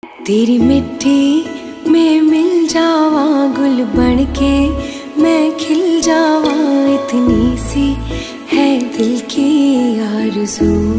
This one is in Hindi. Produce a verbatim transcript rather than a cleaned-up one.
तेरी मिट्टी में मिल जावा, गुल बन के मैं खिल जावा, इतनी सी है दिल की आरज़ू।